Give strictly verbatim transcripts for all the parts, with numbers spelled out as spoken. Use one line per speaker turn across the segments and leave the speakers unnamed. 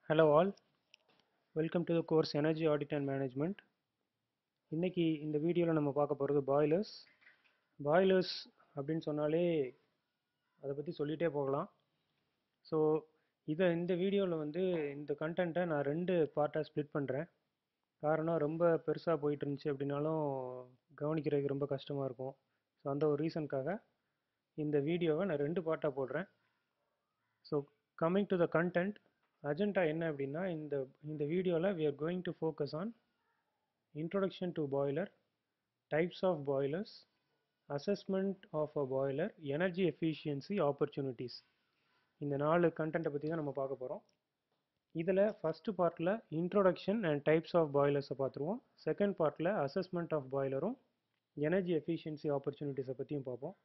Hello all, welcome to the course Energy Audit and Management. இன்னைக்கு இந்த வீடியோவில் நம்ம பார்க்க போகிறது பாய்லர்ஸ் பாய்லர்ஸ் அப்படின்னு சொன்னாலே அதை பற்றி சொல்லிகிட்டே போகலாம். ஸோ இதை இந்த வீடியோவில் வந்து இந்த கண்டென்ட்டை நான் ரெண்டு பார்ட்டாக ஸ்ப்ளிட் பண்ணுறேன். காரணம் ரொம்ப பெருசாக போயிட்டு இருந்துச்சு அப்படின்னாலும் கவனிக்கிறதுக்கு ரொம்ப கஷ்டமாக இருக்கும். ஸோ அந்த ஒரு ரீசனுக்காக இந்த வீடியோவை நான் ரெண்டு பார்ட்டாக போடுறேன். So coming to the content, agenda என்ன அப்படின்னா இந்த இந்த வீடியோவில் we are going to focus on introduction to boiler, types of boilers, assessment of a boiler, energy efficiency opportunities. இந்த நாலு கண்டென்ட்டை பற்றி தான் நம்ம பார்க்க போகிறோம். இதில் ஃபஸ்ட்டு பார்ட்டில் இன்ட்ரோடக்ஷன் அண்ட் டைப்ஸ் ஆஃப் பாய்லர்ஸை பார்த்துருவோம். செகண்ட் பார்ட்டில் அசஸ்மெண்ட் ஆஃப் பாய்லரும் எனர்ஜி எஃபிஷியன்சி ஆப்பர்ச்சுனிட்டிஸை பற்றியும் பார்ப்போம்.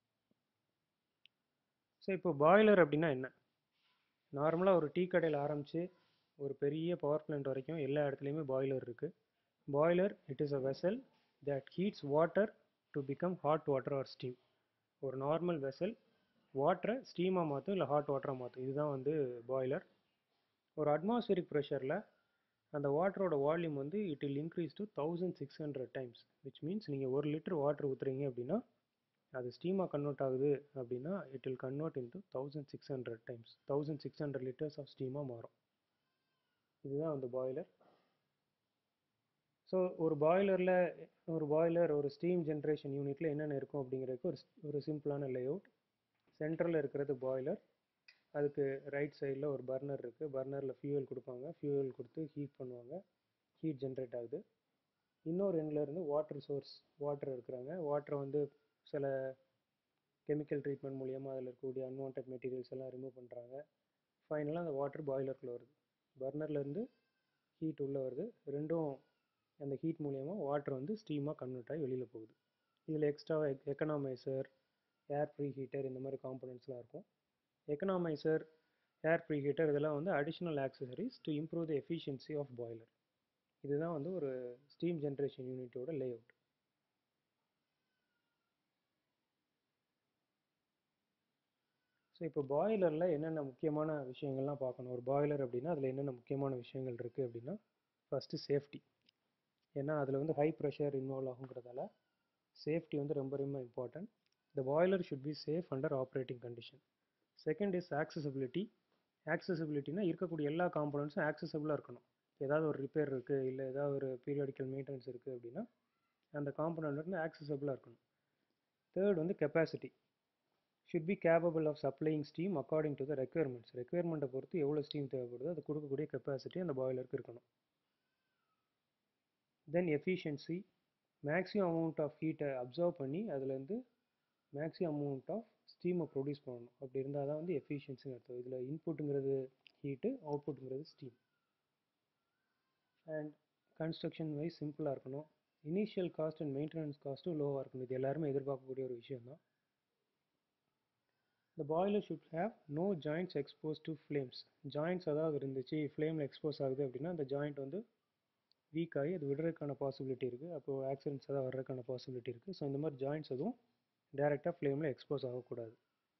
ஸோ இப்போ பாய்லர் அப்படின்னா என்ன? நார்மலாக ஒரு டீ கடையில் ஆரம்பித்து ஒரு பெரிய பவர் பிளான்ட் வரைக்கும் எல்லா இடத்துலையுமே பாய்லர் இருக்குது. Boiler it is a vessel that heats water to become hot water or steam. ஒரு நார்மல் வெசல் வாட்டரை ஸ்டீமாக மாற்றும் இல்லை ஹாட் வாட்டராக மாற்றும். இதுதான் வந்து பாய்லர். ஒரு அட்மாஸ்பியரிக் ப்ரெஷரில் அந்த வாட்டரோட வால்யூம் வந்து it will increase to thousand six hundred times, which means நீங்கள் ஒரு லிட்டர் வாட்டர் ஊற்றுறீங்க அப்படின்னா அது ஸ்டீமாக கன்வெர்ட் ஆகுது அப்படின்னா it will convert into thousand six hundred times, thousand six hundred litres of ஸ்டீமாக மாறும். இதுதான் வந்து பாய்லர். ஸோ ஒரு பாய்லரில் ஒரு பாய்லர் ஒரு ஸ்டீம் ஜென்ரேஷன் யூனிட்டில் என்னென்ன இருக்கும் அப்படிங்கிறதுக்கு ஒரு ஒரு சிம்பிளான லேஅவுட். சென்டரில் இருக்கிறது பாய்லர், அதுக்கு ரைட் சைடில் ஒரு பர்னர் இருக்குது. பர்னரில் ஃபியூவல் கொடுப்பாங்க, ஃபியூவல் கொடுத்து ஹீட் பண்ணுவாங்க, ஹீட் ஜென்ரேட் ஆகுது. இன்னொரு எண்டில் இருந்து வாட்டர் சோர்ஸ், வாட்டர் இருக்கிறாங்க. வாட்டரை வந்து சில கெமிக்கல் ட்ரீட்மெண்ட் மூலியமாக அதில் இருக்கக்கூடிய அன்வான்ட் மெட்டீரியல்ஸ் எல்லாம் ரிமூவ் பண்ணுறாங்க. ஃபைனலாக அந்த வாட்டர் பாய்லருக்குள்ளே வருது. பர்னர்லேருந்து ஹீட் உள்ளே வருது. ரெண்டும் அந்த ஹீட் மூலியமாக வாட்டர் வந்து ஸ்டீமாக கன்வெர்ட் ஆகி வெளியில் போகுது. இதில் extra economiser, air pre heater இந்த மாதிரி காம்பனன்ட்ஸ்லாம் இருக்கும். எக்கனாமைசர், ஏர் ப்ரீ ஹீட்டர் இதெல்லாம் வந்து additional accessories to improve the efficiency of boiler. இதுதான் வந்து ஒரு ஸ்டீம் ஜென்ரேஷன் யூனிட்டோட லேஅவுட். ஸோ இப்போ பாய்லரில் என்னென்ன முக்கியமான விஷயங்கள்லாம் பார்க்கணும். ஒரு பாய்லர் அப்படின்னா அதில் என்னென்ன முக்கியமான விஷயங்கள் இருக்குது அப்படின்னா, ஃபஸ்ட்டு சேஃப்டி. ஏன்னா அதில் வந்து ஹை ப்ரெஷர் இன்வால்வ் ஆகுங்கிறதால சேஃப்டி வந்து ரொம்ப ரொம்ப important. The boiler should be safe under operating condition. Second is accessibility. ஆக்சசபிலிட்டினா இருக்கக்கூடிய எல்லா காம்பனன்ட்ஸும் ஆக்சசபிளாக இருக்கணும். ஏதாவது ஒரு ரிப்பேர் இருக்குது இல்லை ஏதாவது ஒரு பீரியாடிக்கல் மெயின்டெனன்ஸ் இருக்குது அப்படின்னா அந்த காம்பனண்ட் வந்து ஆக்சசபிளாக இருக்கணும். தேர்ட் வந்து capacity. Should be capable of supplying steam according to the requirements. ரெக்யர்மெண்ட்டை பொறுத்து எவ்வளோ ஸ்டீம் தேவைப்படுதோ அது கொடுக்கக்கூடிய கெப்பாசிட்டி அந்த பாய்லருக்கு இருக்கணும். Then efficiency. Maximum amount of ஹீட்டை அப்சர்வ் பண்ணி அதுலேருந்து மேக்ஸிமம் அமௌண்ட் ஆஃப் ஸ்டீமை ப்ரொடியூஸ் பண்ணணும். அப்படி இருந்தால் தான் வந்து எஃபிஷியன்சின்னு அர்த்தம். இதில் இன்புட்டுங்கிறது ஹீட்டு, அவுட்புட்டுங்கிறது ஸ்டீம். அண்ட் கன்ஸ்ட்ரக்ஷன் வைஸ் சிம்பிளாக இருக்கணும். இனிஷியல் காஸ்ட் அண்ட் மெயின்டெனன்ஸ் காஸ்ட்டும் லோவாக இருக்கணும். இது எல்லாருமே எதிர்பார்க்கக்கூடிய ஒரு விஷயம் தான். The boiler should have no joints exposed to flames. Joints அதாவது இருந்துச்சு ஃப்ளேமில் எக்ஸ்போஸ் ஆகுது அப்படின்னா அந்த ஜாயிண்ட் வந்து வீக் ஆகி அது விடுறதுக்கான பாசிபிலிட்டி இருக்குது. அப்போது ஆக்சிடென்ட்ஸ் ஏதாவது வர்றதுக்கான பாசிபிலிட்டி இருக்குது. ஸோ இந்த மாதிரி ஜாயிண்ட்ஸ் எதுவும் டைரெக்டாக ஃப்ளேமில் எக்ஸ்போஸ் ஆகக்கூடாது.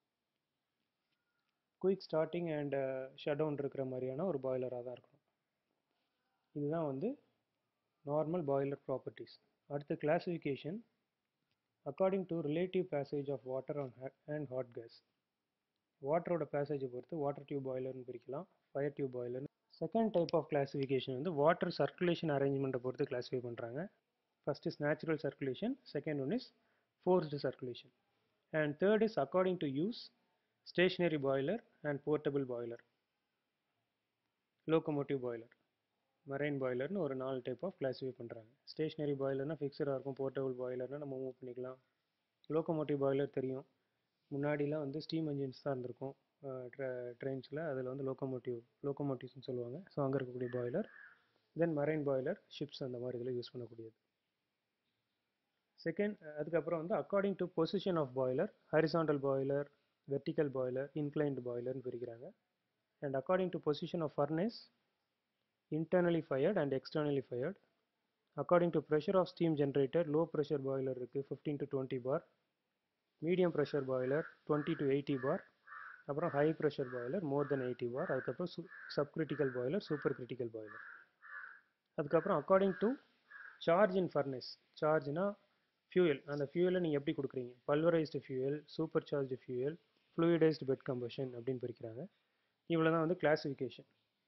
Quick starting and shut down இருக்கிற மாதிரியான ஒரு பாய்லராக தான் இருக்கணும். இதுதான் வந்து நார்மல் பாய்லர் ப்ராப்பர்ட்டிஸ். அடுத்த classification according to relative passage of water and hot gas. வாட்டரோட பேசேஜை பொறுத்து வாட்டர் டியூப் பாய்லர்னு பிரிக்கலாம், fire tube boiler. Second type of classification வந்து வாட்டர் சர்க்குலேஷன் அரேஞ்ச்மெண்ட்டை பொறுத்து கிளாஸிஃபை பண்ணுறாங்க. First is natural circulation, second one is forced circulation, and third is according to use stationary boiler and portable boiler, locomotive boiler, marine பாய்லர்னு ஒரு நாலு type of classify பண்ணுறாங்க. Stationary பாய்லர்னா ஃபிக்ஸடாக இருக்கும், போர்ட்டபிள் பாய்லர்னால் நம்ம மூவ் பண்ணிக்கலாம். லோகோமோட்டிவ் பாய்லர் தெரியும், முன்னாடிலாம் வந்து ஸ்டீம் என்ஜின்ஸ் தான் இருந்திருக்கும் ட்ரெயின்ஸில், அதில் வந்து லோகோமோட்டிவ் லோகோமோட்டிவ்ஸ்னு சொல்லுவாங்க. ஸோ அங்கே இருக்கக்கூடிய boiler. Then marine boiler, ships அந்த மாதிரி இதில் யூஸ் பண்ணக்கூடியது. செகண்ட் அதுக்கப்புறம் வந்து according to position of boiler, horizontal boiler, vertical boiler, inclined பாய்லர்னு பிரிக்கிறாங்க. And according to position of furnace, internally fired and externally fired. According to pressure of steam generator, low pressure boiler இருக்குது fifteen to twenty bar, medium pressure boiler twenty to eighty bar, அப்புறம் high pressure boiler more than eighty bar, அதுக்கப்புறம் சு sub critical boiler, super critical boiler. அதுக்கப்புறம் according to charge in furnace, சார்ஜ்னா fuel, அந்த ஃபியூயலை நீங்கள் எப்படி கொடுக்குறீங்க, pulverised fuel, super charge fuel, fluidised bed combustion அப்படின்னு பிரிக்கிறாங்க. இவ்வளோ தான் வந்து classification.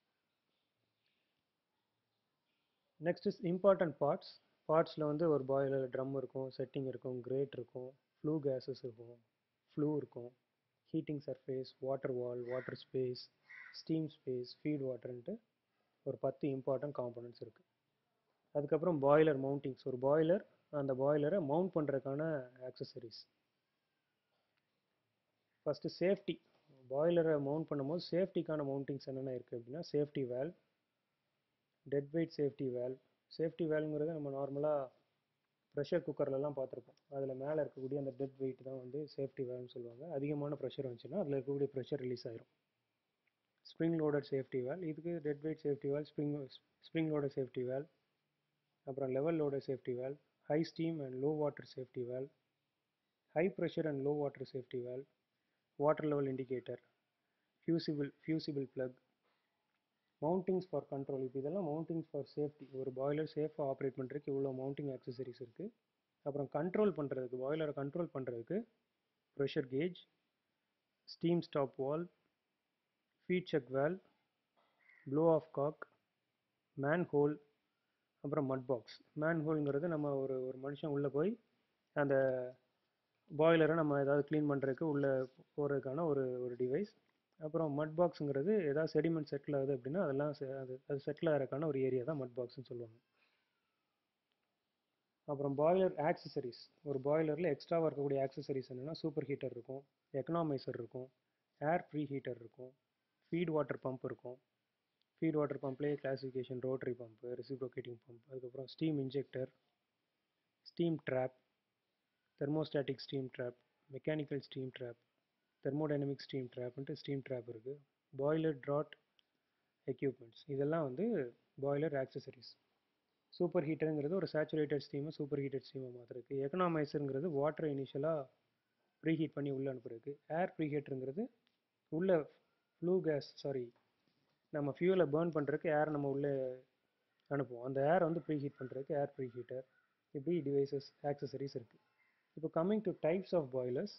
Next is important parts. பார்ட்ஸில் வந்து ஒரு பாய்லர் ட்ரம் இருக்கும், செட்டிங் இருக்கும், கிரேட் இருக்கும், ஃப்ளூ கேஸஸ் இருக்கும், ஃப்ளூ இருக்கும், heating surface, water wall, water space, steam space, feed வாட்டர்ன்ட்டு ஒரு பத்து இம்பார்ட்டன்ட் காம்பனன்ட்ஸ் இருக்குது. அதுக்கப்புறம் பாய்லர் மவுண்டிங்ஸ், ஒரு பாய்லர், அந்த பாய்லரை மவுண்ட் பண்ணுறதுக்கான ஆக்சசரிஸ். ஃபஸ்ட்டு சேஃப்டி, பாய்லரை மவுண்ட் பண்ணும்போது சேஃப்டிக்கான மவுண்டிங்ஸ் என்னென்ன இருக்குது அப்படின்னா safety valve, dead weight safety valve. Safety வேல்வ்ங்கிறது நம்ம நார்மலாக ப்ரெஷர் குக்கர்லலாம் பார்த்துருப்போம். அதில் மேலே இருக்கக்கூடிய அந்த டெட் வெயிட் தான் வந்து சேஃப்டி வேல்வ்னு சொல்லுவாங்க. அதிகமான ப்ரெஷர் வந்துச்சுன்னா அதில் இருக்கக்கூடிய ப்ரெஷர் ரிலீஸ் ஆயிரும். ஸ்ப்ரிங் லோடட் சேஃப்டி வேல்வ், இதுக்கு dead weight safety valve, spring spring loaded safety valve. அப்புறம் lever loaded safety valve, high steam and low water safety valve, high pressure and low water safety valve, water level indicator, fusible fusible plug, mountings for control. இப்போ இதெல்லாம் mountings for safety. ஒரு boiler சேஃபாக operate பண்ணுறதுக்கு இவ்வளோ mounting accessories இருக்குது. அப்புறம் control பண்ணுறதுக்கு, பாய்லரை கண்ட்ரோல் பண்ணுறதுக்கு pressure gauge, steam stop valve, feed check valve, blow off cock, man hole, அப்புறம் மட் பாக்ஸ். மேன் ஹோல்ங்கிறது நம்ம ஒரு ஒரு மனுஷன் உள்ளே போய் அந்த பாய்லரை நம்ம ஏதாவது க்ளீன் பண்ணுறதுக்கு உள்ளே போகிறதுக்கான ஒரு ஒரு டிவைஸ். அப்புறம் மட் பாக்ஸுங்கிறது ஏதாவது செடிமெண்ட் செட்டில் ஆகுது அப்படின்னா அதெல்லாம் அது அது செட்டில் ஆகிறதுக்கான ஒரு ஏரியா தான் மட் பாக்ஸ்னு சொல்லுவாங்க. அப்புறம் பாய்லர் ஆக்சசரிஸ், ஒரு பாய்லரில் எக்ஸ்ட்ராவாக இருக்கக்கூடிய ஆக்சசரிஸ் என்னென்னா சூப்பர் ஹீட்டர் இருக்கும், எக்கனாமைசர் இருக்கும், ஏர் ப்ரீ ஹீட்டர் இருக்கும், ஃபீட் வாட்டர் பம்ப் இருக்கும். ஃபீட் வாட்டர் பம்ப்லேயே classification rotary pump, reciprocating pump, அதுக்கப்புறம் steam injector, steam trap, thermostatic steam trap, mechanical steam trap, thermodynamic steam ட்ராப்ன்ட்டு ஸ்டீம் ட்ராப் இருக்குது. Boiler draught equipments, இதெல்லாம் வந்து boiler accessories. Super ஹீட்டருங்கிறது ஒரு சேச்சுரேட்டட் ஸ்டீமை சூப்பர் ஹீட்டட் ஸ்டீமை மாற்றுறதுக்கு. எக்கனாமைசருங்கிறது வாட்டரை இனிஷியலாக ப்ரீ ஹீட் பண்ணி உள்ளே அனுப்புறதுக்கு. ஏர் ப்ரீ ஹீட்டருங்கிறது உள்ள ஃப்ளூ கேஸ் சாரி நம்ம ஃபியூலை பேர்ன் பண்ணுறதுக்கு ஏர் நம்ம உள்ளே அனுப்புவோம். அந்த ஏர் வந்து ப்ரீ ஹீட் பண்ணுறதுக்கு ஏர் ப்ரீ ஹீட்டர். இப்படி டிவைசஸ் ஆக்சசரிஸ் இருக்குது. இப்போ coming to types of boilers,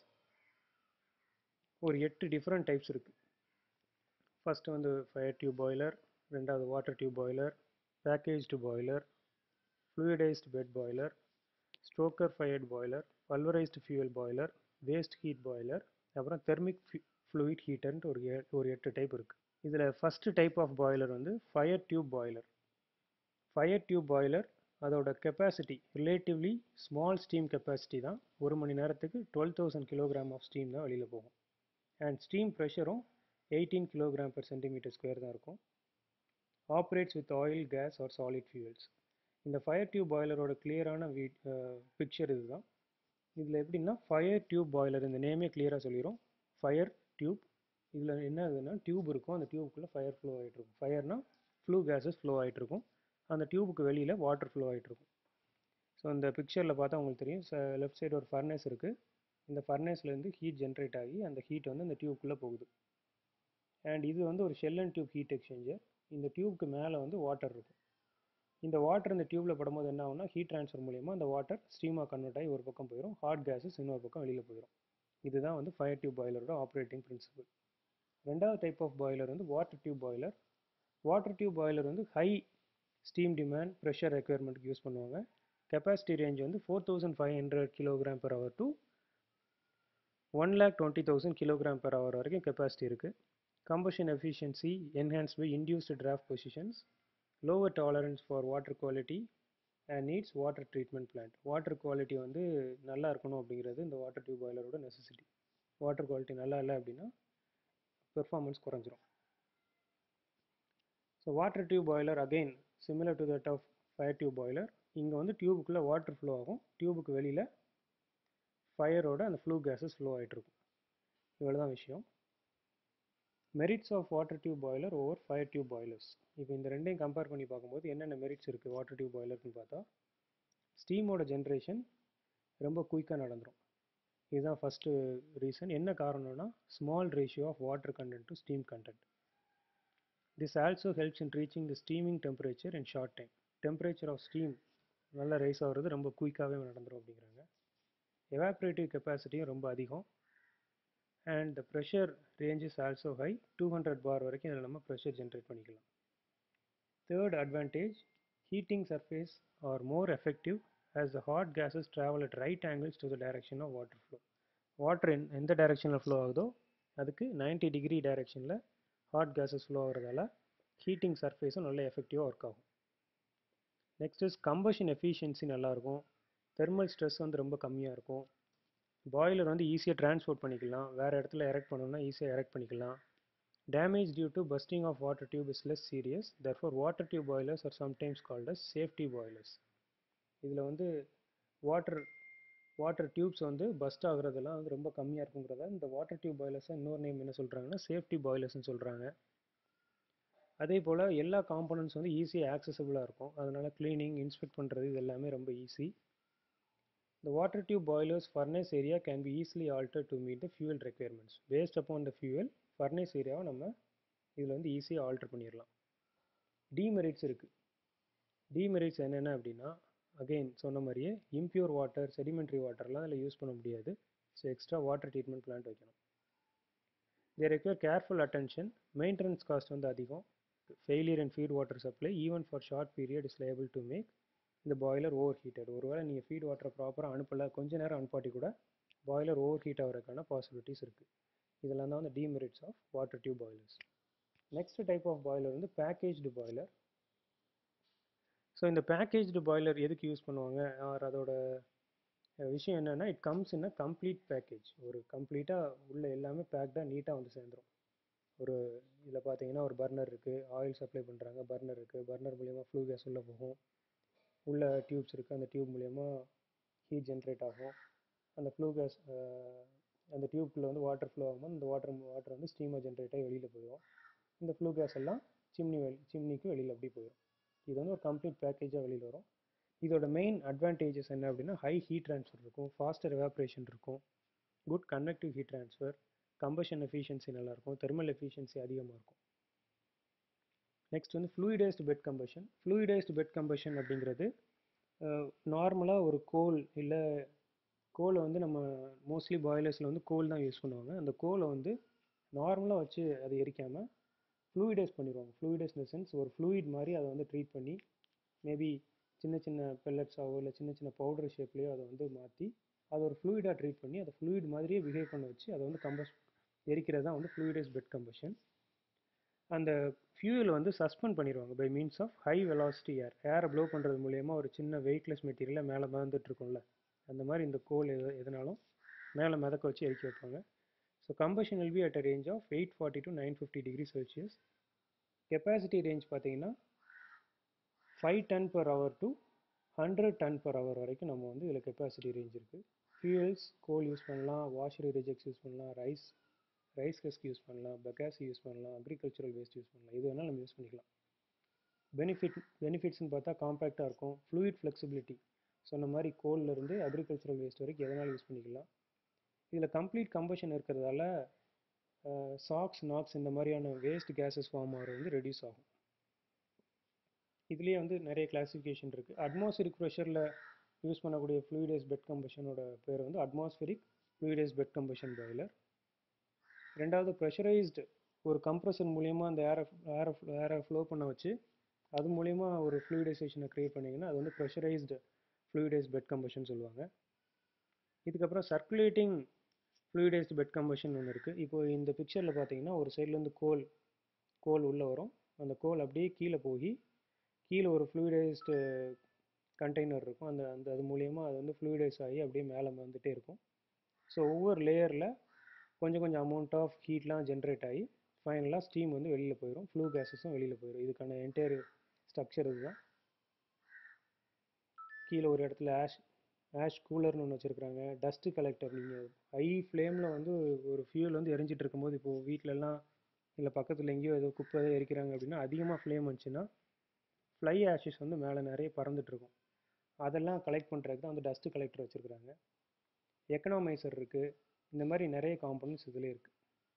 ஒரு எட்டு டிஃப்ரெண்ட் டைப்ஸ் இருக்குது. ஃபஸ்ட்டு வந்து ஃபயர் டியூப் பாய்லர், ரெண்டாவது water tube boiler, packaged boiler, fluidized bed boiler, stoker fired boiler, pulverized fuel boiler, waste heat boiler, அப்புறம் thermic fluid ஹீட்டர்ன்ட்டு ஒரு ஒரு எட்டு டைப் இருக்குது. இதில் ஃபஸ்ட்டு டைப் ஆஃப் பாய்லர் வந்து fire tube boiler. Fire tube boiler அதோட capacity relatively small steam capacity தான். ஒரு மணி நேரத்துக்கு twelve thousand kilogram of steam தான் வெளியில் போகும். அண்ட் ஸ்டீம் ப்ரெஷரும் eighteen kilogram per centimetre square தான் இருக்கும். Operates with oil, gas or solid fuels. இந்த ஃபயர் டியூப் பாய்லரோட கிளியரான வீ பிக்சர் இதுதான். இதில் எப்படின்னா ஃபயர் டியூப் பாய்லர், இந்த நேமே கிளியராக சொல்லிடும். ஃபயர் டியூப், இதில் என்ன ஆகுதுன்னா டியூப் இருக்கும், அந்த டியூபுக்குள்ளே ஃபயர் ஃப்ளோ ஆகிட்ருக்கும். ஃபயர்னா ஃப்ளூ கேஸஸ் ஃப்ளோ ஆகிட்ருக்கும், அந்த டியூபுக்கு வெளியில் வாட்டர் ஃப்ளோ ஆகிட்ருக்கும். ஸோ இந்த பிக்சரில் பார்த்தா உங்களுக்கு தெரியும், லெஃப்ட் சைடு ஒரு ஃபர்னஸ் இருக்குது. இந்த ஃபர்னஸ்லேருந்து ஹீட் ஜென்ரேட் ஆகி அந்த ஹீட் வந்து இந்த டியூப்குள்ளே போகுது. அண்ட் இது வந்து ஒரு shell and tube heat exchanger. இந்த டியூப்க்கு மேலே வந்து வாட்டர் இருக்கும். இந்த வாட்டர் இந்த டியூப்பில் படும்போது என்ன ஆகும்னா ஹீட் ட்ரான்ஸ்ஃபர் மூலியமாக அந்த வாட்டர் ஸ்டீமாக கன்வெர்ட் ஆகி ஒரு பக்கம் போயிடும், ஹாட் கேஸஸ் இன்னொரு பக்கம் வெளியில் போயிடும். இதுதான் வந்து ஃபயர் டியூப் பாய்லரோட ஆப்ரேட்டிங் பிரின்சிபல். ரெண்டாவது டைப் ஆஃப் பாய்லர் வந்து water tube boiler. Water tube boiler வந்து ஹை ஸ்டீம் டிமாண்ட், ப்ரெஷர் ரெக்யர்மெண்ட்டுக்கு யூஸ் பண்ணுவாங்க. கெப்பாசிட்டி ரேஞ்ச் வந்து four thousand five hundred kilogram per hour to one lakh twenty thousand kilogram per hour வரைக்கும் capacity இருக்குது. Combustion efficiency enhanced by induced draught positions, lower tolerance for water quality and needs water treatment plant. Water quality வந்து நல்லா இருக்கணும் அப்படிங்கிறது இந்த water tube பாய்லரோட necessity. Water quality நல்லா இல்லை அப்படின்னா பெர்ஃபார்மன்ஸ் குறைஞ்சிரும். So water tube boiler again similar to that of fire tube boiler. இங்கே வந்து டியூபுக்குள்ளே வாட்டர் ஃப்ளோ ஆகும், டியூபுக்கு வெளியில் ஃபயரோட அந்த ஃப்ளூ கேஸஸ் ஃப்ளோ ஆகிட்ருக்கும். இவ்வளோ தான் விஷயம். Merits of water tube boiler over fire tube boilers. இப்போ இந்த ரெண்டையும் கம்பேர் பண்ணி பார்க்கும்போது என்னென்ன மெரிட்ஸ் இருக்குது வாட்டர் டியூப் பாய்லர்னு பார்த்தா, ஸ்டீமோட ஜென்ரேஷன் ரொம்ப குயிக்காக நடந்துடும். இதுதான் ஃபஸ்ட்டு ரீசன். என்ன காரணம்னா small ratio of water content to steam content. This also helps in reaching the steaming temperature in short time. Temperature of steam நல்லா ரைஸ் ஆகிறது ரொம்ப குயிக்காகவே நடந்துடும் அப்படிங்கிறாங்க. எவாப்ரேட்டிவ் கெப்பாசிட்டியும் ரொம்ப அதிகம். And the pressure range is also high. Two hundred bar வரைக்கும் இதில் நம்ம ப்ரெஷர் ஜென்ரேட் பண்ணிக்கலாம். Third advantage, heating surface are more effective as the hot gases travel at right angles to the direction of water flow. Water எந்த டைரெக்ஷனில் flow ஆகுதோ அதுக்கு ninety degree டைரெக்ஷனில் hot gases flow ஆகிறதால ஹீட்டிங் சர்ஃபேஸும் நல்ல எஃபெக்டிவாக ஒர்க் ஆகும். நெக்ஸ்ட் இஸ் கம்பஷன் எஃபிஷியன்சி நல்லாயிருக்கும். தெர்மல் ஸ்ட்ரெஸ் வந்து ரொம்ப கம்மியாக இருக்கும். பாய்லர் வந்து ஈஸியாக டிரான்ஸ்போர்ட் பண்ணிக்கலாம். வேறு இடத்துல எரெக்ட் பண்ணணும்னா ஈஸியாக எரெக்ட் பண்ணிக்கலாம். Damage due to busting of water tube is less serious. Therefore, water tube boilers are sometimes called as safety boilers. இதில் வந்து வாட்டர் வாட்டர் டியூப்ஸ் வந்து பஸ்ட் ஆகுறதெல்லாம் வந்து ரொம்ப கம்மியாக இருக்குங்கிறத இந்த வாட்டர் டியூப் பாய்லர்ஸை இன்னொரு நேம் என்ன சொல்கிறாங்கன்னா சேஃப்டி பாய்லர்ஸ்னு சொல்கிறாங்க. அதே போல் எல்லா காம்பனன்ட்ஸ் வந்து ஈஸியாக ஆக்சசபிளாக இருக்கும். அதனால் க்ளீனிங், இன்ஸ்பெக்ட் பண்ணுறது இது எல்லாமே ரொம்ப easy. The water tube boiler's furnace area can be easily altered to meet the fuel requirements. Based upon the fuel, furnace ஏரியாவை நம்ம இதில் வந்து ஈஸியாக ஆல்டர் பண்ணிடலாம். டிமெரிட்ஸ் இருக்குது. டிமெரிட்ஸ் என்னென்ன அப்படின்னா, அகெயின் சொன்ன மாதிரியே இம்பியூர் வாட்டர், செடிமெண்ட்ரி வாட்டர்லாம் அதில் யூஸ் பண்ண முடியாது. So extra water treatment plant வைக்கணும். They require careful attention. Maintenance cost வந்து அதிகம். Failure and feed water supply even for short period is liable to make இந்த பாய்லர் ஓவர் ஹீட்டட். ஒருவேளை நீங்கள் feet வாட்டரை ப்ராப்பராக அனுப்பலை, கொஞ்ச நேரம் அனுப்பாட்டி கூட பாய்லர் ஓவர் ஹீட் ஆகிறதுக்கான பாசிபிலிட்டிஸ் இருக்குது. இதெல்லாம் தான் வந்து demerits of water tube boilers. Next type of boiler வந்து பேக்கேஜ்டு பாய்லர். ஸோ இந்த பேக்கேஜ்டு பாய்லர் எதுக்கு யூஸ் பண்ணுவாங்க, ஆர் அதோட விஷயம் என்னென்னா, it comes in a complete package. ஒரு கம்ப்ளீட்டாக உள்ள எல்லாமே பேக்டாக நீட்டாக வந்து சேர்ந்துடும். ஒரு இதில் பார்த்தீங்கன்னா ஒரு பர்னர் இருக்குது, ஆயில் சப்ளை பண்ணுறாங்க, பர்னர் இருக்குது, பர்னர் மூலியமாக ஃப்ளூ கேஸ் உள்ளே போகும், உள்ள டியூப்ஸ் இருக்குது, அந்த டியூப் மூலயமா ஹீட் ஜென்ரேட் ஆகும். அந்த ஃப்ளூ கேஸ் அந்த டியூப்குள்ளே வந்து வாட்டர் ஃப்ளோ ஆகும்போது இந்த வாட்டர் வாட்டர் வந்து ஸ்டீமாக ஜென்ரேட் ஆகி வெளியில் போயிடும். இந்த ஃப்ளூ கேஸ் எல்லாம் சிம்னி வெளி சிம்னிக்கு வெளியில் அப்படி போயிடும். இது வந்து ஒரு கம்ப்ளீட் பேக்கேஜாக வெளியில் வரும். இதோட மெயின் அட்வான்டேஜஸ் என்ன அப்படின்னா, ஹை ஹீட் ட்ரான்ஸ்ஃபர் இருக்கும், ஃபாஸ்டர் எவாப்ரேஷன் இருக்கும், good conductive heat transfer, combustion efficiency நல்லாயிருக்கும், தெர்மல் எஃபிஷியன்சி அதிகமாக இருக்கும். நெக்ஸ்ட் வந்து fluidised bed combustion. Fluidised bed combustion அப்படிங்கிறது நார்மலாக ஒரு கோல் இல்லை கோலை வந்து நம்ம மோஸ்ட்லி பாய்லர்ஸில் வந்து கோல் தான் யூஸ் பண்ணுவாங்க. அந்த கோலை வந்து நார்மலாக வச்சு அதை எரிக்காமல் ஃப்ளூயிடைஸ் பண்ணிடுவாங்க. ஃப்ளூயிடைஸ் இன் த சென்ஸ் ஒரு ஃப்ளூயிட் மாதிரி அதை வந்து ட்ரீட் பண்ணி மேபி சின்ன சின்ன பெல்லட்ஸாவோ இல்லை சின்ன சின்ன பவுடர் ஷேப்லேயோ அதை வந்து மாற்றி அதை ஒரு ஃப்ளூயிடாக ட்ரீட் பண்ணி அதை ஃப்ளூயிட் மாதிரியே பிஹேவ் பண்ண வச்சு அதை வந்து கம்பஸ் எரிக்கிறது தான் வந்து ஃப்ளூயிடைஸ் பெட் கம்பஷன். அந்த ஃபியூயல் வந்து சஸ்பெண்ட் பண்ணிடுவாங்க by means of high velocity air. ஏரை ப்ளோ பண்ணுறது மூலயமா ஒரு சின்ன வெயிட்லெஸ் மெட்டீரியலை மேலே மிதந்துட்டு இருக்கும்ல, அந்த மாதிரி இந்த கோல் எது எதனாலும் மேலே மிதக்க வச்சு எரிக்க வைப்பாங்க. So combustion will be at a range of eight forty to nine fifty degree Celsius. Capacity range பார்த்தீங்கன்னா five ton per hour to hundred ton per hour வரைக்கும் நம்ம வந்து இதில் கெப்பாசிட்டி ரேஞ்ச் இருக்குது. ஃபியூயல்ஸ் கோல் யூஸ் பண்ணலாம், washery rejects use பண்ணலாம், rice rice husk use பண்ணலாம், bagasse use பண்ணலாம், அக்ரிகல்ச்சரல் வேஸ்ட் யூஸ் பண்ணலாம். இது வேணால் நம்ம யூஸ் பண்ணிக்கலாம். பெனிஃபிட் பெனிஃபிட்ஸ்னு பார்த்தா காம்பேக்டாக இருக்கும், ஃப்ளூயிட் ஃப்ளெக்சிபிலிட்டி சொன்ன மாதிரி கோல்லேருந்து அக்ரிகல்ச்சரல் வேஸ்ட் வரைக்கும் எதனாலும் யூஸ் பண்ணிக்கலாம். இதில் கம்ப்ளீட் கம்பஷன் இருக்கிறதால சாக்ஸ், நாக்ஸ் இந்த மாதிரியான வேஸ்ட் கேஸஸ் ஃபார்ம் ஆகிறது வந்து ரெடியூஸ் ஆகும். இதுலேயே வந்து நிறைய கிளாசிஃபிகேஷன் இருக்குது. அட்மாஸ்பியரிக் ப்ரெஷரில் யூஸ் பண்ணக்கூடிய ஃப்ளூயிடைஸ் பெட் கம்பஷனோட பேர் வந்து atmospheric fluidise bed combustion boiler. ரெண்டாவது ப்ரெஷரைஸ்டு ஒரு கம்ப்ரஸர் மூலியமாக அந்த ஏரை ஏரை ஏரை ஃப்ளோ பண்ண வச்சு அது மூலிமா ஒரு ஃப்ளூயிடைசேஷனை க்ரியேட் பண்ணிங்கன்னா அது வந்து ப்ரெஷரைஸ்டு ஃப்ளூயிடைஸ் பெட் கம்பஷன் சொல்லுவாங்க. இதுக்கப்புறம் சர்க்குலேட்டிங் ஃப்ளூயிடைஸ்டு பெட் கம்பஷன் ஒன்று இருக்குது. இப்போ இந்த பிக்சரில் பார்த்தீங்கன்னா ஒரு சைட்லேருந்து கோல் கோல் உள்ளே வரும், அந்த கோல் அப்படியே கீழே போய் கீழே ஒரு ஃப்ளூயிடைஸ்டு கண்டெய்னர் இருக்கும், அந்த அந்த அது மூலியமாக அது வந்து ஃப்ளூயிடைஸ் ஆகி அப்படியே மேலே வந்துகிட்டே இருக்கும். ஸோ ஒவ்வொரு லேயரில் கொஞ்சம் கொஞ்சம் அமௌண்ட் ஆஃப் ஹீட்லாம் ஜென்ரேட் ஆகி ஃபைனலாக ஸ்டீம் வந்து வெளியில் போயிடும், ஃப்ளூ கேஸஸும் வெளியில் போயிடும். இதுக்கான என்டையர் ஸ்ட்ரக்சர் இதுதான். கீழே ஒரு இடத்துல ஆஷ் ஆஷ் கூலர்னு ஒன்று வச்சுருக்குறாங்க, டஸ்ட்டு கலெக்டர். நீங்கள் ஹை ஃப்ளேமில் வந்து ஒரு ஃபியூல் வந்து எரிஞ்சிட்டு இருக்கும்போது இப்போது வீட்டிலலாம் இல்லை பக்கத்தில் எங்கேயோ ஏதோ குப்பை ஏதோ எரிக்கிறாங்க அப்படின்னா அதிகமாக ஃப்ளேம் வந்துச்சுன்னா ஃப்ளை ஆஷஸ் வந்து மேலே நிறைய பறந்துட்டுருக்கும். அதெல்லாம் கலெக்ட் பண்ணுறதுக்கு தான் வந்து டஸ்ட்டு கலெக்டர் வச்சுருக்குறாங்க. எக்கனாமைசர் இருக்குது, இந்த மாதிரி நிறைய காம்பனன்ட்ஸ் இதில் இருக்குது.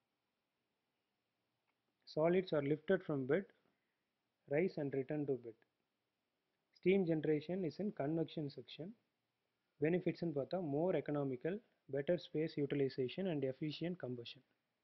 Solids are lifted from bed, rise and return to bed. Steam generation is in convection section. Benefits in பார்த்தா more economical, better space utilization and efficient combustion.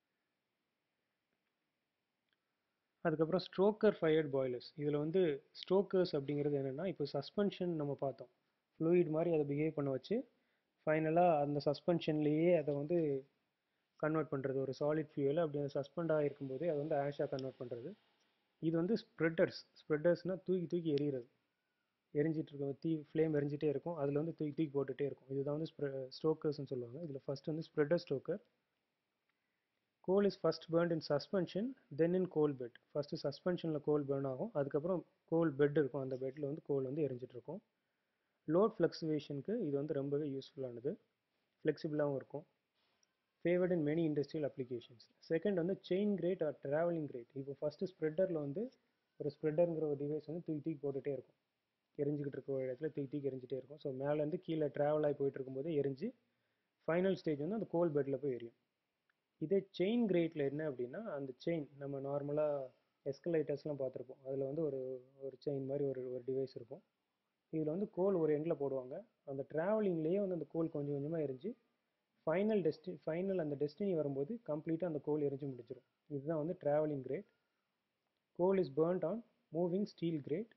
அதுக்கப்புறம் ஸ்ட்ரோக்கர் ஃபயர்ட் பாய்லர்ஸ். இதில் வந்து ஸ்ட்ரோக்கர்ஸ் அப்படிங்கிறது என்னென்னா, இப்போ சஸ்பென்ஷன் நம்ம பார்த்தோம், ஃப்ளூயிட் மாதிரி அதை பிஹேவ் பண்ண வச்சு ஃபைனலாக அந்த சஸ்பென்ஷன்லேயே அதை வந்து கன்வெர்ட் பண்ணுறது ஒரு சாலிட் ஃபியூவல். அப்படி அந்த சஸ்பெண்ட் ஆகிருக்கும்போதே அதை வந்து ஆஷாக கன்வெர்ட் பண்ணுறது. இது வந்து ஸ்ப்ரெட்டர்ஸ். ஸ்ப்ரெட்டர்ஸ்னால் தூக்கி தூக்கி எரிகிறது, எரிஞ்சிட்டு இருக்கும், தீ ஃப்ளேம் எரிஞ்சிட்டே இருக்கும், அதில் வந்து தூக்கி தூக்கி போட்டுகிட்டே இருக்கும். இதுதான் வந்து ஸ்ப்ரெ ஸ்ட்ரோக்கர்ஸ்னு சொல்லுவாங்க. இதில் ஃபஸ்ட் வந்து spreader stoker. Coal is first burnt in suspension then in coal bed. First சஸ்பென்ஷனில் கோல் பேர்ன் ஆகும், அதுக்கப்புறம் கோல் பெட் இருக்கும், அந்த பெட்டில் வந்து கோல் வந்து எரிஞ்சிட்டு இருக்கும். லோட் ஃப்ளக்சுவேஷனுக்கு இது வந்து ரொம்பவே யூஸ்ஃபுல்லானது, ஃப்ளெக்சிபிளாகவும் இருக்கும். Favoured in many industrial applications. Second வந்து chain grate or travelling grate. இப்போ ஃபஸ்ட்டு ஸ்ப்ரெட்டரில் வந்து ஒரு ஸ்ப்ரெட்டருங்கிற ஒரு டிவைஸ் வந்து தூக்கி தூக்கி போட்டுகிட்டே இருக்கும், எரிஞ்சிக்கிட்டு இருக்க ஒரு இடத்துல தூக்கி தூக்கி எரிஞ்சிட்டே இருக்கும். ஸோ மேலேருந்து கீழே ட்ராவல் ஆகி போயிட்டு இருக்கும்போது எரிஞ்சு ஃபைனல் ஸ்டேஜ் வந்து அந்த கோல் பெட்டில் போய் எரியும். இதே செயின் கிரேட்டில் என்ன அப்படின்னா, அந்த செயின் நம்ம நார்மலாக எஸ்கலேட்டர்ஸ்லாம் பார்த்துருப்போம், அதில் வந்து ஒரு ஒரு செயின் மாதிரி ஒரு ஒரு டிவைஸ் இருக்கும். இதில் வந்து கோல் ஒரு எண்டில் போடுவாங்க, அந்த ட்ராவலிங்லேயே வந்து அந்த கோல் கொஞ்சம் கொஞ்சமாக எரிஞ்சு ஃபைனல் டெஸ்டி ஃபைனல் அந்த டெஸ்டினி வரும்போது கம்ப்ளீட்டாக அந்த கோல் எரிஞ்சு முடிச்சிடும். இதுதான் வந்து travelling grate. Coal is burnt on moving steel grate.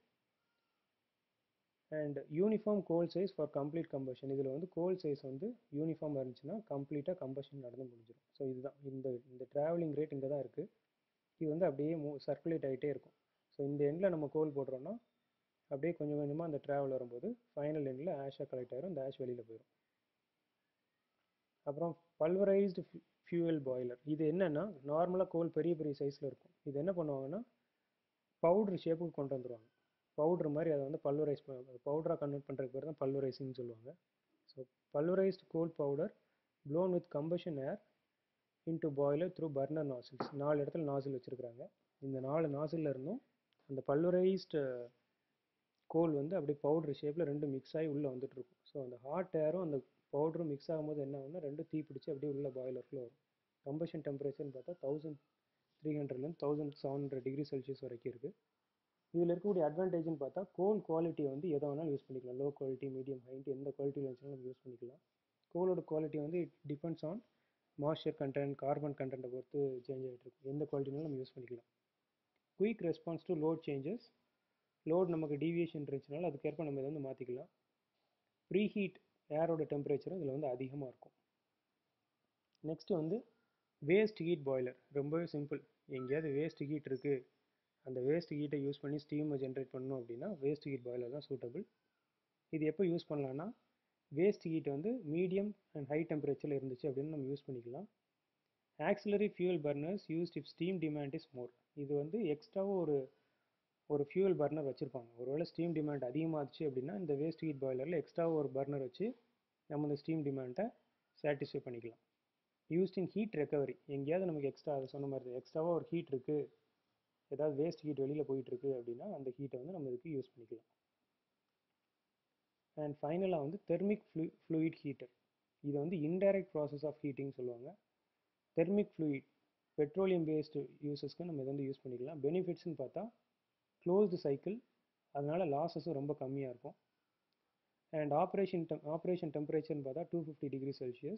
And uniform coal size for complete combustion. இதில் வந்து கோல் சைஸ் வந்து யூனிஃபார்மாக இருந்துச்சுன்னா கம்ப்ளீட்டாக கம்பஷன் நடந்து முடிஞ்சிடும். ஸோ இதுதான் இந்த இந்த ட்ராவலிங் ரேட் இங்கே தான் இருக்குது. இது வந்து அப்படியே மூ சர்க்குலேட் ஆகிட்டே இருக்கும். ஸோ இந்த எண்டில் நம்ம கோல் போடுறோன்னா அப்படியே கொஞ்சம் கொஞ்சமாக அந்த ட்ராவல் வரும்போது ஃபைனல் எண்டில் ஆஷாக கலெக்ட் ஆகிரும், இந்த ஆஷ் வெளியில் போயிடும். அப்புறம் பல்வரைஸ்டு ஃபியூவல் பாய்லர். இது என்னென்னா, நார்மலாக கோல் பெரிய பெரிய சைஸில் இருக்கும். இது என்ன பண்ணுவாங்கன்னா பவுட்ரு ஷேப்புக்கு கொண்டு வந்துடுவாங்க. பவுட்ரு மாதிரி அதை வந்து பல்வரைஸ் பவுடராக கன்வெர்ட் பண்ணுறதுக்கு பேர் தான் பல்வரைசிங்னு சொல்லுவாங்க. So pulverised coal powder blown with combustion air into boiler through burner nozzles. நாலு இடத்துல நாசில் வச்சுருக்காங்க. இந்த நாலு நாசிலில் இருந்தும் அந்த பல்வரைஸ்டு கோல் வந்து அப்படியே பவுட்ரு ஷேப்பில் ரெண்டு மிக்ஸ் ஆகி உள்ளே வந்துட்டு இருக்கும். ஸோ அந்த ஹாட் ஏரும் அந்த பவுடரும் மிக்ஸ் ஆகும்போது என்ன ஆகும்னா ரெண்டும் தீ பிடிச்சி அப்படியே உள்ள பாய்லருக்குள்ளே வரும். கம்பஷன் டெம்பரேச்சர்னு பார்த்தா தௌசண்ட் த்ரீ ஹண்ட்ரட்லேருந்து thousand seven hundred degree Celsius வரைக்கும் இருக்குது. இதில் இருக்கக்கூடிய அட்வான்டேஜ்னு பார்த்தா கோல் குவாலிட்டியை வந்து எதை வேணாலும் யூஸ் பண்ணிக்கலாம். லோ குவாலிட்டி, மீடியம், ஹைட், எந்த குவாலிட்டியில் வச்சாலும் நம்ம யூஸ் பண்ணிக்கலாம். கோலோட குவாலிட்டி வந்து it depends on moisture content, carbon கண்டென்ட்டை பொறுத்து சேஞ்ச் ஆகிட்டு இருக்கும். எந்த குவாலிட்டினாலும் நம்ம யூஸ் பண்ணிக்கலாம். Quick response to load changes. Load நமக்கு டீவியேஷன் இருந்துச்சுனால அதுக்கேற்ப நம்ம இதை வந்து மாற்றிக்கலாம். ப்ரீ ஹீட் ஏரோட டெம்பரேச்சரும் இதில் வந்து அதிகமாக இருக்கும். நெக்ஸ்ட்டு வந்து வேஸ்ட் ஹீட் பாய்லர். ரொம்பவே சிம்பிள். எங்கேயாவது வேஸ்ட் ஹீட் இருக்குது, அந்த வேஸ்ட் ஹீட்டை யூஸ் பண்ணி ஸ்டீமை ஜென்ரேட் பண்ணணும் அப்படின்னா வேஸ்ட் ஹீட் பாய்லர் தான் சூட்டபிள். இது எப்போ யூஸ் பண்ணலான்னா, வேஸ்ட் ஹீட் வந்து மீடியம் அண்ட் ஹை டெம்பரேச்சரில் இருந்துச்சு அப்படின்னு நம்ம யூஸ் பண்ணிக்கலாம். Auxiliary fuel burners used if steam demand is more. இது வந்து எக்ஸ்ட்ராவாக ஒரு ஒரு ஃபியூவல் பர்னர் வச்சுருப்பாங்க. ஒருவேளை ஸ்டீம் டிமாண்ட் அதிகமாகிடுச்சு அப்படின்னா இந்த வேஸ்ட் ஹீட் பாய்லரில் எக்ஸ்ட்ராவாக ஒரு பர்னர் வச்சு நம்ம இந்த ஸ்டீம் டிமாண்டை சாட்டிஸ்ஃபை பண்ணிக்கலாம். Used in heat recovery. எங்கேயாவது நமக்கு எக்ஸ்ட்ரா அதை சொன்ன மாதிரி எக்ஸ்ட்ராவாக ஒரு ஹீட் இருக்குது, ஏதாவது வேஸ்ட் ஹீட் வெளியில் போயிட்டுருக்கு அப்படின்னா அந்த ஹீட்டை வந்து நம்ம இதுக்கு யூஸ் பண்ணிக்கலாம். அண்ட் ஃபைனலாக வந்து தெர்மிக் ஃப்ளூ ஃப்ளூயிட் ஹீட்டர். இது வந்து இன்டைரக்ட் ப்ராசஸ் ஆஃப் ஹீட்டிங் சொல்லுவாங்க. தெர்மிக் ஃப்ளூயிட் பெட்ரோலியம் பேஸ்டு யூசஸ்க்கு நம்ம இதை வந்து யூஸ் பண்ணிக்கலாம். பெனிஃபிட்ஸ்னு பார்த்தா க்ளோஸ்டு சைக்கிள், அதனால் லாஸஸும் ரொம்ப கம்மியாக இருக்கும். அண்ட் ஆப்ரேஷன் டெம் ஆப்ரேஷன் டெம்பரேச்சர்னு பார்த்தா two fifty degree Celsius.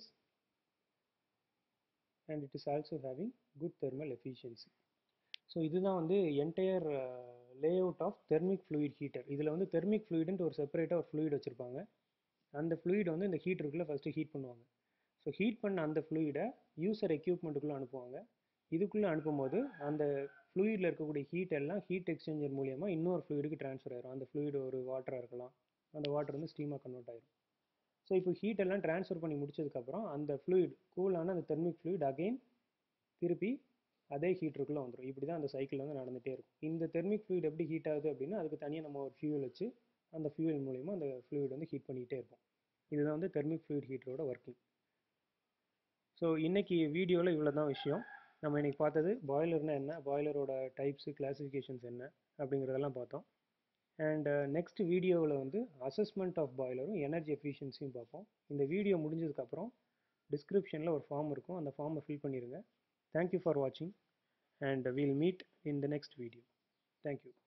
And it is also having good thermal efficiency. So இதுதான் வந்து entire layout of thermic fluid heater. இதில் வந்து தெர்மிக் ஃப்ளூயிடுன்ட்டு ஒரு செப்பரேட்டாக ஒரு ஃப்ளூயிட் வச்சுருப்பாங்க. அந்த ஃப்ளூயிட் வந்து இந்த ஹீட்டருக்குள்ளே ஃபஸ்ட்டு ஹீட் பண்ணுவாங்க. ஸோ ஹீட் பண்ண அந்த ஃப்ளூயிடை யூசர் எக்யூப்மெண்ட்டுக்குள்ளே அனுப்புவாங்க. இதுக்குள்ளே அனுப்பும்போது அந்த ஃப்ளூயிடில் இருக்கக்கூடிய ஹீட் எல்லாம் ஹீட் எக்ஸ்சேஞ்சர் மூலியமாக இன்னொரு ஃப்ளூயிடுக்கு ட்ரான்ஸ்ஃபர் ஆயிரும். அந்த ஃப்ளூயிடு ஒரு வாட்டராக இருக்கலாம், அந்த வாட்டர் வந்து ஸ்டீமாக கன்வெர்ட் ஆயிரும். ஸோ இப்போ ஹீட் எல்லாம் ட்ரான்ஸ்ஃபர் பண்ணி முடிச்சதுக்கப்புறம் அந்த ஃப்ளூயிட் கூலான அந்த தெர்மிக் ஃப்ளூயிட் அகெயின் திருப்பி அதே ஹீட்டருக்குள்ளே வந்துடும். இப்படி தான் அந்த சைக்கிள் வந்து நடந்துகிட்டே இருக்கும். இந்த தெர்மிக் ஃப்ளூயிட் எப்படி ஹீட் ஆகுது அப்படின்னா அதுக்கு தனியாக நம்ம ஒரு ஃபியூவல் வச்சு அந்த ஃபியூவல் மூலிமா அந்த ஃப்ளூயிட் வந்து ஹீட் பண்ணிகிட்டே இருக்கும். இதுதான் வந்து தெர்மிக் ஃப்ளூயிட் ஹீட்டரோட ஒர்க்கிங். ஸோ இன்றைக்கி வீடியோவில் இவ்வளோ தான் விஷயம். நம்ம இன்றைக்கி பார்த்தது பாய்லர்னால் என்ன, பாய்லரோட டைப்ஸு, கிளாஸிஃபிகேஷன்ஸ் என்ன அப்படிங்கிறதெல்லாம் பார்த்தோம். அண்ட் நெக்ஸ்ட் வீடியோவில் வந்து அசஸ்மெண்ட் ஆஃப் பாய்லரும் எனர்ஜி எஃபிஷியன்சியும் பார்ப்போம். இந்த வீடியோ முடிஞ்சதுக்கப்புறம் டிஸ்கிரிப்ஷனில் ஒரு ஃபார்ம் இருக்கும், அந்த ஃபார்மை ஃபில் பண்ணிடுங்க. தேங்க்யூ ஃபார் வாட்சிங் and we'll meet in the next video. Thank you.